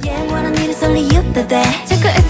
Yeah, what I need is only you today.